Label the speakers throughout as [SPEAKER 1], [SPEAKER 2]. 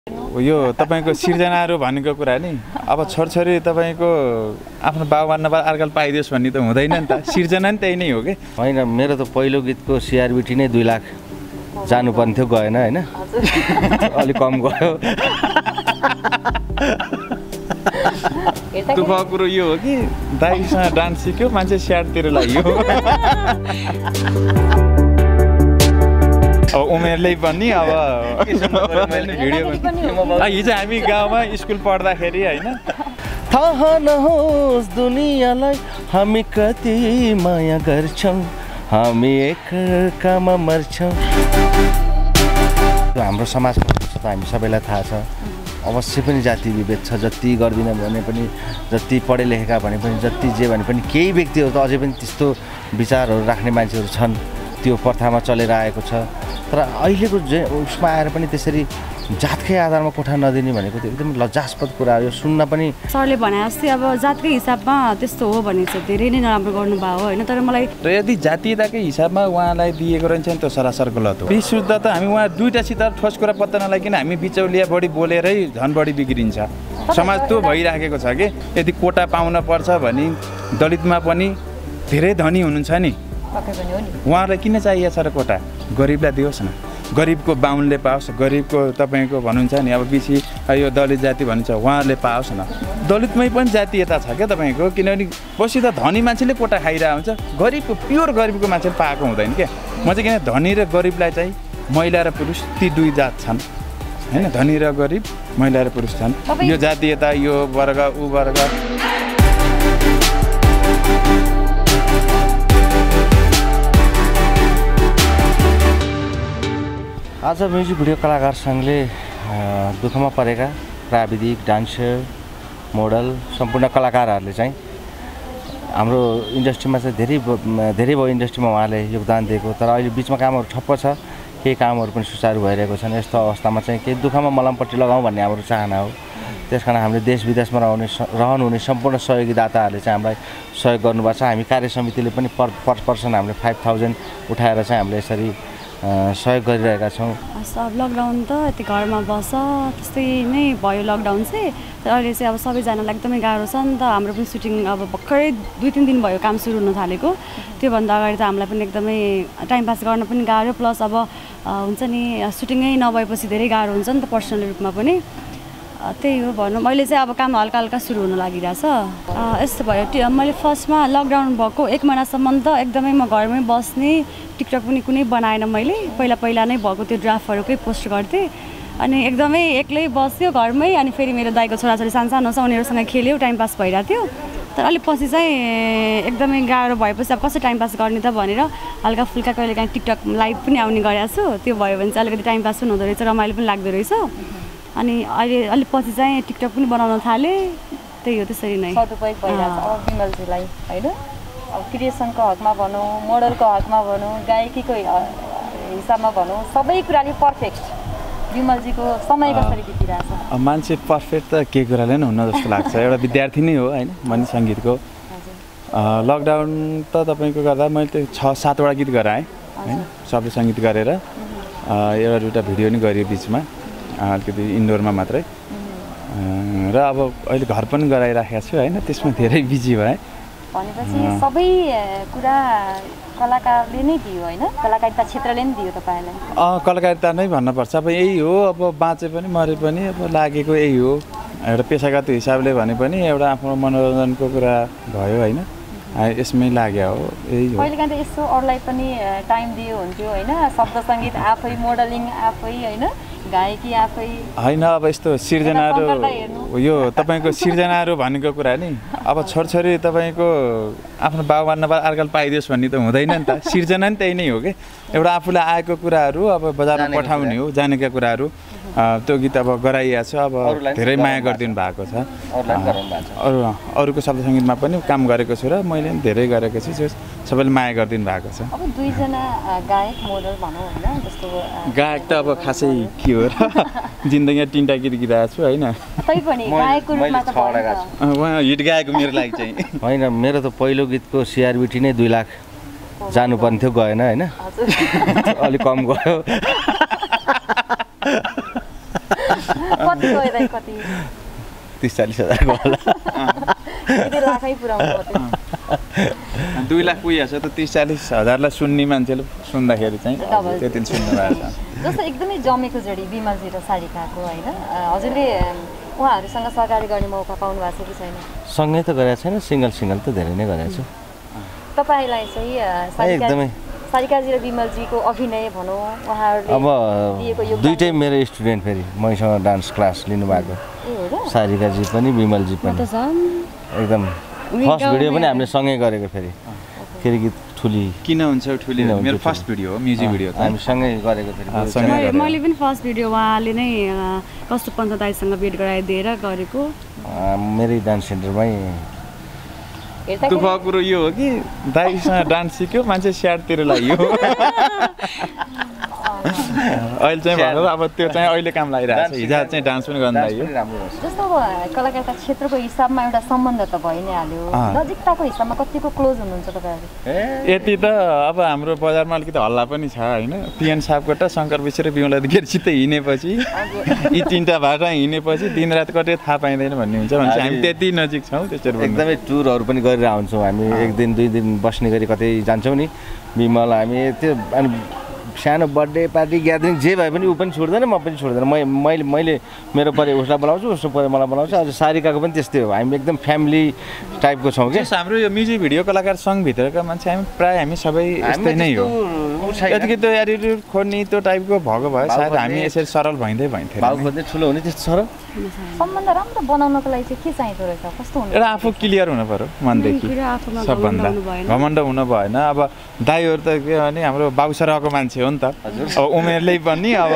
[SPEAKER 1] यो तपाईको सिर्जनाहरू भनेको कुरा नि अब छोरछोरी तपाईको आफ्नो बाबुआमा अर्काल पाइदियोस् भन्ने त हुँदैन नि त सिर्जना नि त्यही नै हो के
[SPEAKER 2] हैन मेरो त पहिलो गीतको सीआरबीटी नै 2 लाख जानुपर्ने थियो गएन हैन अलि कम गयो
[SPEAKER 1] दुःखको कुरो यो हो कि दाइसँग डान्स सिक्यो मान्छे स्याडतिर लाग्यो अब उमेरले पनि अब भिडियो हिजो हामी गाउँमा स्कुल पढ्दाखेरि हैन
[SPEAKER 2] थाहा नहोस् दुनियाँलाई हामी कति माया गर्छौं हामी एकअर्कामा मर्छौं हाम्रो समाजमा त हामी सबैलाई थाहा छ अवश्य पनि जाति विभेद छ जति गर्दिन भने पनि जति पढे लेखेका भने पनि जति जे भने पनि केही व्यक्तिहरु त अझै पनि त्यस्तो विचारहरु राख्ने मान्छेहरु छन् त्यो प्रथामा चलेर आएको छ तर अहिलेको उसमा आएर पनि त्यसरी जातकै आधारमा कोठा नदिने भनेको त एकदम लज्जास्पद कुरा हो यो सुन्न पनि
[SPEAKER 3] सरले भने जस्तै अब जातकै हिसाबमा त्यस्तो हो भने चाहिँ धेरै नै नराम्रो गर्नुभयो हैन तर मलाई
[SPEAKER 1] यदि जातीयताकै हिसाबमा उहाँलाई दिएको रहन्छ नि त्यो सरासर गलत हो विशुद्ध त हामी उहाँ दुईटा सित ठोस कुरा पत्ता नलागिकन हामी बिचौलिया बढी बोलेरै झन बढी बिग्रिन्छ समाज त्यो भइराखेको छ के यदि कोटा पाउन पर्छ भने दलितमा पनि धेरै धनी हुनुहुन्छ नि उहाँलाई किन चाहिएको छ र कोटा गरिबलाई दियोस् न गरिबको बाहुनले पाओस् गरिबको तपाईको भन्नुहुन्छ नि अब बिसी यो दलित जाति भन्छ उहाँहरूले पाओस् न दलितमै पनि जातीयता छ क्या तपाईको किनभने बसी त धनी मान्छेले कोटा खाइरहेको हुन्छ गरिबको प्योर गरिबको मान्छेले पाएको हुँदैन क्या म चाहिँ किन धनी र गरिबलाई चाहिँ महिला र पुरुष ती दुई जात छन् हैन धनी र गरिब महिला र पुरुष छन् यो जातीयता यो वर्ग उ वर्ग
[SPEAKER 2] आज म्युजिक भिडियो कलाकार संघले दुःखमा परेका प्राविधिक डान्सर मोडल सम्पूर्ण कलाकारहरूले चाहिँ हाम्रो इन्डस्ट्रीमा चाहिँ धेरै भयो इन्डस्ट्रीमा उहाँले योगदान दिएको तर अहिले बिचमा कामहरू ठप्प छ केही कामहरू पनि सुचारू भइरहेको छन् यस्तो अवस्थामा चाहिँ केही दुःखमा मलमपट्टि लगाउँ भन्ने हाम्रो चाहना हो त्यसकारण हामीले देश विदेशमा रहनुहुने सम्पूर्ण सहयोगी दाताहरूले चाहिँ हामीलाई सहयोग गर्नुभएको छ हामी कार्य समितिले पनि पर पर्सन हामीले 5000 उठाएर चाहिँ हामीले यसरी सहयोग गरिरहेका छौँ
[SPEAKER 3] सब लकडाउन त यति घरमा बस त्यस्तै नै भयो लकडाउन चाहिँ तर अहिले चाहिँ अब सबैजनालाई एकदमै गाह्रो छ नि त हाम्रो पनि सुटिङ अब भर्खरै 2-3 दिन भयो काम सुरु हुन थालेको त्योभन्दा अगाडि त हामीलाई पनि एकदमै टाइम पास गर्न पनि गाह्रो प्लस अब हुन्छ नि सुटिङै नभएपछि धेरै गाह्रो हुन्छ नि त पर्सनल रूपमा पनि त्यही हो भनौँ अहिले चाहिँ अब काम हल्का हल्का सुरु हुन लागिरहेछ यस्तो भयो मैले फर्स्टमा लकडाउन भएको 1 महिनासम्म त एकदमै म घरमै बस्ने टिकटक पनि कुनै बनाएन मैले पहिला नै भएको त्यो ड्राफ्टहरुकै पोस्ट गर्थेँ अनि एकदमै एक्लै बस्यो घरमै अनि फेरि मेरो दाइको छोराछोरी सानो छ उनीहरूसँग खेल्यो टाइम पास भइरहेको थियो तर अलि पछि चाहिँ एकदमै गाह्रो भएपछि अब कसरी टाइम पास गर्ने त भनेर हल्का फुल्का कहिलेकाहीँ टिकटक लाइभ पनि आउने गरेको छु त्यो भयो भने चाहिँ अलिकति टाइम पास पनि हुँदो रहेछ रमाइलो पनि लाग्दो रहेछ अनि अहिले अलि पछि चाहिँ टिकटक पनि बनाउन थाले त्यही हो त्यसरी नै
[SPEAKER 4] सदुपयोग भइरहेछ अब विमलजीलाई हैन अब क्रिएसनको हकमा भनौँ मोडलको हकमा भनौँ गायकीको हिसाबमा भनौँ सबै कुराले पर्फेक्ट विमलजीको समय कसरी बितिरहेछ
[SPEAKER 1] मान्छे पर्फेक्ट त के कुराले नै हुन जस्तो लाग्छ एउटा विद्यार्थी नै हो हैन मनी संगीतको लकडाउन त तपाईको गर्दा मैले 6-7 वटा गीत गराएँ हैन शब्द संगीत गरेर एउटा दुईटा भिडियो नि गरियो बीचमा अलिकति इन्डोरमा मात्रै र अब अहिले घर पनि गराइराखेको छु हैन त्यसमा धेरै बिजी भए
[SPEAKER 4] भनेपछि सबै कुरा कलाकारले नै दियो हैन कलाकारिता क्षेत्रले नै दियो तपाईलाई
[SPEAKER 1] कलाकारिता नै भन्नुपर्छ अब यही हो अब बाँचे पनि मरे पनि अब लागेको यही हो एउटा पेशागत हिसाबले भने पनि एउटा आफ्नो मनोरञ्जनको कुरा भयो हैन यसमै लाग्यो हो यही हो
[SPEAKER 4] पहिलेका त यसो अरूलाई पनि टाइम दियो हुन्थ्यो हैन शब्द संगीत आफै मोडलिङ आफै हैन गायकी आफै
[SPEAKER 1] हैन अब यस्तो सिर्जनाहरू यो तपाईको सिर्जनाहरू भनेको कुरा नि अब छोरछोरी तपाईको आफ्नो बाबुआमा अर्काल पाइदियोस् भन्ने त हुँदैन नि त सिर्जना नि त्यही नै हो के एउटा आफूलाई आएको कुराहरू अब बजारमा पठाउने हो जानेका कुराहरू त्यो गीत अब गराइएको छ अब धेरै माया गरिदिनु भएको छ अरूको शब्द संगीतमा पनि काम गरेको छु र मैले धेरै गरेको छु सबैले माया गरिदिनु भएको छ
[SPEAKER 4] अब दुईजना गायक मोडल भनौँ हैन जस्तो
[SPEAKER 1] गायक त अब खासै के हो र जिन्दगीमा 3टा गीत गाएको छु हैन
[SPEAKER 4] तै पनि गायकको रूपमा त
[SPEAKER 1] उहाँ हिट गाएको मेरो लागि चाहिँ
[SPEAKER 2] हैन मेरो त पहिलो गीतको सीआरबीटी नै 2 लाख जानुपर्ने थियो गएन हैन अलि कम गयो
[SPEAKER 4] कति गयो दाइ कति
[SPEAKER 2] 30-40 हजारको होला
[SPEAKER 4] यति लाखै पुऱ्याउनु पर्यो
[SPEAKER 1] 2 लाख पुगिहाल्छ त 30-40 हजारलाई सुन्ने मान्छेले सुन्दाखेरि चाहिँ त्यति सुन्नु भएको छ
[SPEAKER 4] जस्तो एकदमै जमेको जोडी विमलजी र सारिकाको होइन हजुरले उहाँहरूसँग सहकारी गर्ने मौका पाउनु भएको छ कि छैन
[SPEAKER 2] सँगै त गरेको छैन सिङ्गल त धेरै नै गरेको छु
[SPEAKER 4] तपाईँलाई चाहिँ
[SPEAKER 2] एकदमै
[SPEAKER 4] सारिकाजी र विमलजीको अभिनय भनौँ उहाँहरूले
[SPEAKER 2] अब दुईटै मेरो स्टुडेन्ट फेरि मैसँग डान्स क्लास लिनुभएको सारिकाजी पनि विमलजी पनि एकदम फर्स्ट भिडियो पनि हामीले सँगै गरेको फेरि गीत ठुली
[SPEAKER 1] किन हुन्छ ठुली मेरो फर्स्ट भिडियो हो म्युजिक भिडियो
[SPEAKER 2] हामी सँगै गरेको फेरि
[SPEAKER 3] मैले पनि फर्स्ट भिडियो उहाँले नै कस्तो पन्त दाइसँग भेट गराइदिएर गरेको
[SPEAKER 2] मेरै डान्स सेन्टरमै
[SPEAKER 1] दुःख कुरो यो हो कि दाइसँग डान्स सिक्यो मान्छे स्याडतिर लाग्यो अहिले चाहिँ भनौँ अब त्यो चाहिँ अहिले काम लागिरहेको छ हिजो चाहिँ डान्स पनि गर्नु लाग्यो
[SPEAKER 4] जस्तो अब कलाकारका क्षेत्रको हिसाबमा एउटा सम्बन्ध त भइ नै हाल्यो नजिकताको हिसाबमा कतिको क्लोज हुनुहुन्छ तपाईँहरू
[SPEAKER 1] यति त अब हाम्रो बजारमा अलिकति हल्ला पनि छ होइन पिएन सापकोटा शङ्कर विश्व र विमला गिर्सित हिँडेपछि यी 3टा बाटो हिँडेपछि दिनरात कतै थाहा पाइँदैन भन्ने हुन्छ भने हामी त्यति नजिक छौँ त्यसरी
[SPEAKER 2] एकदमै टुरहरू पनि गरेर आउँछौँ हामी 1 दिन 2 दिन बस्ने गरी कतै जान्छौँ नि विमल हामी त्यो अनि सानो बर्थडे पार्टी ग्यादरिङ जे भए पनि ऊ पनि छोड्दैन म पनि छोड्दैन मैले मेरो परे उसलाई बोलाउँछु उसको परे मलाई बोलाउँछु अझ सारिकाको पनि त्यस्तै हो हामी एकदम फ्यामिली टाइपको छौँ कि
[SPEAKER 1] हाम्रो यो म्युजिक भिडियो कलाकार सङ्घभित्रका मान्छे हामी सबै यस्तै नै हो यतिकै त्यो एटिट्युड खोज्ने त्यो टाइपको भएको भए सायद हामी यसरी सरल भइँदै भइन्थ्यो
[SPEAKER 2] भाउ खोज्दै ठुलो हुने त्यस्तो सरल
[SPEAKER 4] सम्बन्ध राम्रो बनाउनको लागि चाहिँ के चाहिँदो रहेछ कस्तो हुनु
[SPEAKER 1] एउटा आफू क्लियर हुनु पर्यो मनदेखि सबभन्दा घमण्ड हुनु भएन अब दाइहरू त के भने हाम्रो बाउसराको मान्छे हो नि त अब उमेरले पनि अब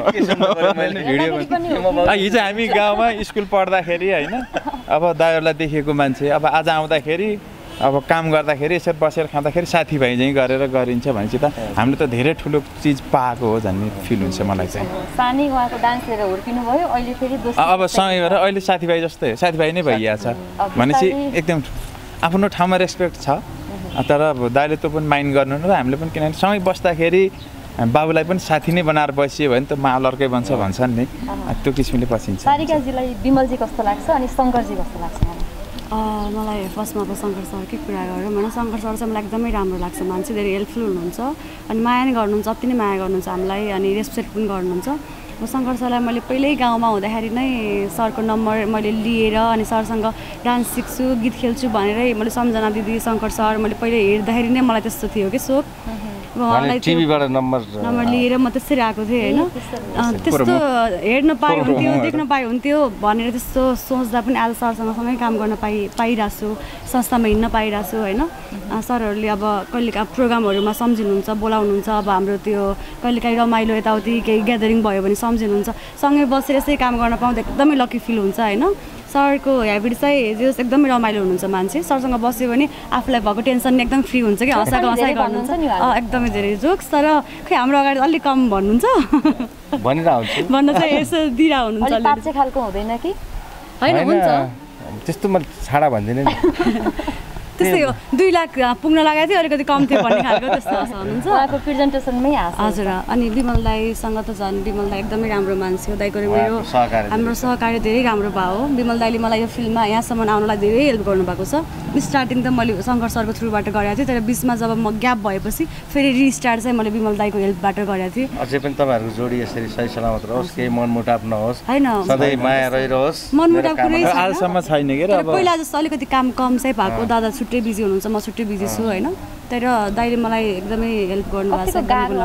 [SPEAKER 1] भिडियो हिजो हामी गाउँमा स्कुल पढ्दाखेरि होइन अब दाइहरूलाई देखेको मान्छे अब आज आउँदाखेरि अब काम गर्दाखेरि यसरी बसेर खाँदाखेरि साथीभाइ चाहिँ गरेर गरिन्छ भनेपछि त हामीले त धेरै ठुलो चिज पाएको हो भन्ने फिल हुन्छ मलाई चाहिँ
[SPEAKER 4] सानी उहाँको डान्स लिएर हुर्किनु भयो अहिले फेरि
[SPEAKER 1] अब सँगै गरेर अहिले साथीभाइ जस्तै साथीभाइ नै भइरहेछ भनेपछि एकदम आफ्नो ठाउँमा रेस्पेक्ट छ तर अब दाइले त्यो पनि माइन्ड गर्नु र हामीले पनि किनभने सँगै बस्दाखेरि बाबुलाई पनि साथी नै बनाएर बसियो भने त माल अर्कै बन्छ भन्छन् नि त्यो किसिमले पसिन्छ
[SPEAKER 4] सारिकाजीलाई विमलजी कस्तो लाग्छ अनि शङ्करजी कस्तो लाग्छ
[SPEAKER 3] मलाई फर्स्टमा त शङ्कर सरकै कुरा गरौँ होइन शङ्कर सर चाहिँ मलाई एकदमै राम्रो लाग्छ मान्छे धेरै हेल्पफुल हुनुहुन्छ अनि माया नै गर्नुहुन्छ अति नै माया गर्नुहुन्छ हामीलाई अनि रेस्पेक्ट पनि गर्नुहुन्छ शङ्कर सरलाई मैले पहिल्यै गाउँमा हुँदाखेरि नै सरको नम्बर मैले लिएर अनि सरसँग डान्स सिक्छु गीत खेल्छु भनेरै मैले सम्झना दिदी शङ्कर सर मैले पहिले हेर्दाखेरि नै मलाई त्यस्तो थियो कि सोख
[SPEAKER 2] उहाँलाई टिभीबाट
[SPEAKER 3] नम्बर लिएर म त्यसरी आएको थिएँ होइन त्यस्तो हेर्न पाए हुन्थ्यो देख्न पाए हुन्थ्यो भनेर त्यस्तो सोच्दा पनि आज सरसँग सँगै काम गर्न पाइरहेको छु संस्थामा हिँड्न पाइरहेको छु होइन सरहरूले अब कहिलेकाहीँ प्रोग्रामहरूमा सम्झिनुहुन्छ बोलाउनुहुन्छ अब हाम्रो त्यो कहिलेकाहीँ रमाइलो यताउति केही ग्यादरिङ भयो भने सम्झिनुहुन्छ सँगै बसेर यसै काम गर्न पाउँदा एकदमै लकी फिल हुन्छ होइन सरको ह्याबिट चाहिँ जो एकदमै रमाइलो हुनुहुन्छ मान्छे सरसँग बस्यो भने आफूलाई भएको टेन्सन एकदम फ्री हुन्छ कि हँसाइ गर्नुहुन्छ एकदमै धेरै जोक्स तर खै हाम्रो अगाडि अलिक कम भन्नुहुन्छ भन्न चाहिँ यसो दिइरह हुनुहुन्छ
[SPEAKER 4] पाँचे खालको हुँदैन कि
[SPEAKER 3] होइन हुन्छ
[SPEAKER 2] त्यस्तो म छाडा भन्दिनँ नि
[SPEAKER 3] त्यस्तै हो 2 लाख पुग्न लागेको थियो अलिकति कम थियो भन्ने खालको त्यस्तो हुनुहुन्छ
[SPEAKER 4] उहाँको प्रेजेन्टेसनमै
[SPEAKER 3] हजुर अनि विमल दाईसँग त झन् विमल दाई एकदमै राम्रो मान्छे हो दाइको मेरो हाम्रो सहकारी धेरै राम्रो भयो हो विमल दाईले मलाई यो फिल्ममा यहाँसम्म आउनलाई धेरै हेल्प गर्नुभएको छ स्टार्टिङ त मैले शङ्कर सरको थ्रुबाट गरेको थिएँ तर बिचमा जब म ग्याप भएपछि फेरि रिस्टार्ट चाहिँ मैले विमल दाईको हेल्पबाट गरेको थिएँ
[SPEAKER 2] अझै पनि तपाईँहरूको जोडी यसरी सही सलामत रहोस् केही मनमुटाव नहोस्
[SPEAKER 3] होइन
[SPEAKER 2] सधैँ माया रहिरहोस्
[SPEAKER 3] मनमुटाव कुनै
[SPEAKER 1] आजसम्म छैन के अब
[SPEAKER 3] पहिला जस्तो अलिकति काम कम चाहिँ भएको दादा छुट्टै बिजी हुनुहुन्छ म छुट्टै बिजी छु होइन तर दाइले मलाई एकदमै हेल्प गर्नुभएको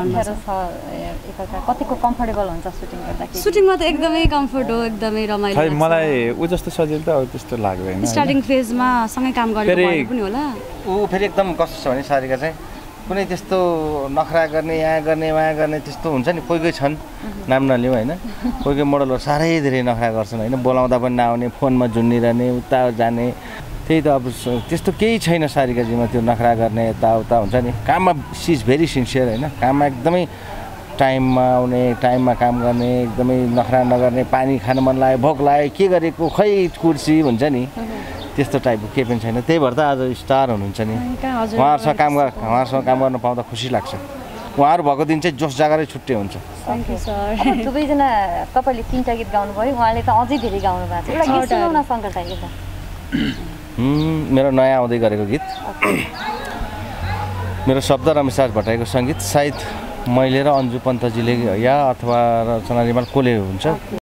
[SPEAKER 4] छ कतिको कम्फर्टेबल हुन्छ सुटिङ गर्दाखेरि
[SPEAKER 3] सुटिङमा त एकदमै कम्फर्ट हो एकदमै रमाइलो
[SPEAKER 1] खै मलाई ऊ जस्तो सजिलो त अब त्यस्तो लाग्दैन
[SPEAKER 3] स्टार्टिङ फेजमा सँगै काम गरेको भए पनि होला
[SPEAKER 2] ऊ फेरि एकदम कस्तो छ भने सारिका चाहिँ कुनै त्यस्तो नखरा गर्ने यहाँ गर्ने माया गर्ने त्यस्तो हुन्छ नि कोही कोही छन् नाम नलिउँ होइन कोही कोही मोडलहरू साह्रै धेरै नखरा गर्छन् होइन बोलाउँदा पनि नआउने फोनमा झुन्डिरहने उता जाने त्यही त अब त्यस्तो केही छैन सारिकाजीमा त्यो नखरा गर्ने यताउता हुन्छ नि काममा सी इज भेरी सिन्सियर होइन काममा एकदमै टाइममा आउने टाइममा काम गर्ने एकदमै नखरा नगर्ने पानी खान मन लाग्यो भोक लाग्यो के गरेको खै कुर्सी हुन्छ नि त्यस्तो टाइपको केही पनि छैन त्यही भएर त आज स्टार हुनुहुन्छ नि उहाँहरूसँग काम गर्न पाउँदा खुसी लाग्छ उहाँहरू भएको दिन चाहिँ जोस जागरै छुट्टै हुन्छ।
[SPEAKER 3] Thank you sir.
[SPEAKER 4] अब दुवैजना तपाईँले 3टा गीत गाउनुभयो, उहाँले त अझै धेरै गाउनु भएको छ। एउटा गीत सुनाउन शङ्कर दाइले त।
[SPEAKER 2] मेरो नयाँ आउँदै गरेको गीत, मेरो शब्द रमेशराज भट्टराईको सङ्गीत, सायद मैले र अन्जु पन्तजीले या अथवा रचना रिमाल कसले हुन्छ